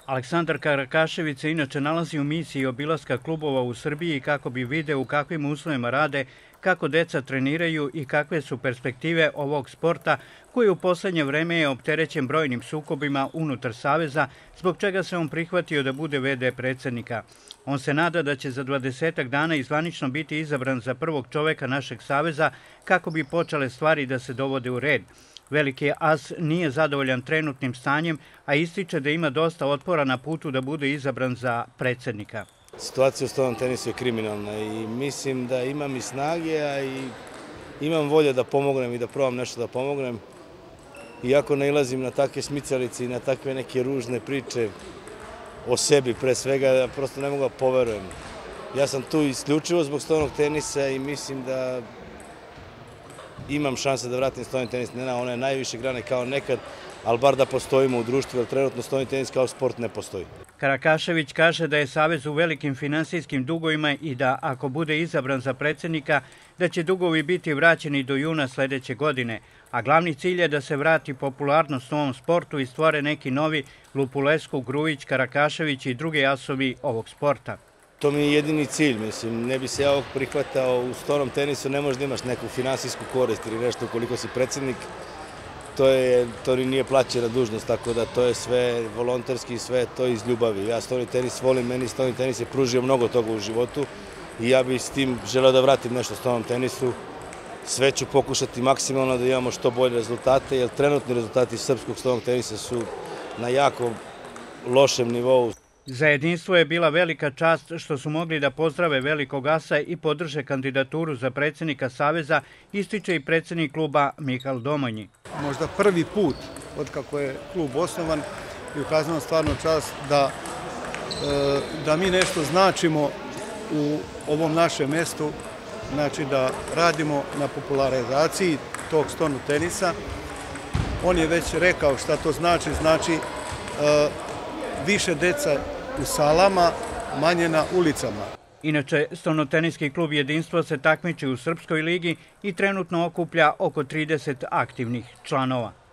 Aleksandar Karakašević se inače nalazi u misiji obilaska klubova u Srbiji kako bi video u kakvim uslovima rade, kako deca treniraju i kakve su perspektive ovog sporta koji u poslednje vreme je opterećen brojnim sukobima unutar Saveza, zbog čega se on prihvatio da bude v.d. predsednika. On se nada da će za 20 dana izvanično biti izabran za prvog čoveka našeg Saveza kako bi počele stvari da se dovode u red. Veliki as nije zadovoljan trenutnim stanjem, a ističe da ima dosta otpora na putu da bude izabran za predsednika. Situacija u stolnom tenisu je kriminalna i mislim da imam i snage, a i imam volje da pomognem i da probam nešto da pomognem. Iako nailazim na takve smicalice i na takve neke ružne priče o sebi pre svega, ja prosto ne mogu da poverujem. Ja sam tu isključivo zbog stolnog tenisa i mislim da imam šanse da vratim stolni tenis, ne na one najviše grane kao nekad, ali bar da postojimo u društvu, jer trenutno stolni tenis kao sport ne postoji. Karakašević kaže da je Savez u velikim finansijskim dugovima i da ako bude izabran za predsednika, da će dugovi biti vraćeni do juna sledeće godine, a glavni cilj je da se vrati popularnost u ovom sportu i stvore neki novi Lupulescu, Grujić, Karakašević i drugi asovi ovog sporta. To mi je jedini cilj, mislim, ne bi se ja ovog prihvatao u stolnom tenisu, ne možeš da imaš neku finansijsku korist ili nešto ukoliko si predsednik, to nije plaćena dužnost, tako da to je sve volonterski, sve to iz ljubavi. Ja stolni tenis volim, meni stolni tenis je pružio mnogo toga u životu i ja bih s tim želeo da vratim nešto stolnom tenisu. Sve ću pokušati maksimalno da imamo što bolje rezultate, jer trenutni rezultati srpskog stolnog tenisa su na jako lošem nivou. Za jedinstvo je bila velika čast što su mogli da pozdrave velikog asa i podrže kandidaturu za predsednika Saveza, ističe i predsednik kluba Mihal Domanji. Možda prvi put od kako je klub osnovan i ukazano stvarno čast da mi nešto značimo u ovom našem mestu, znači da radimo na popularizaciji tog stolnog tenisa. On je već rekao šta to znači, znači više deca u salama, manje na ulicama. Inače, stolnoteniski klub Jedinstvo se takmiči u Srpskoj ligi i trenutno okuplja oko 30 aktivnih članova.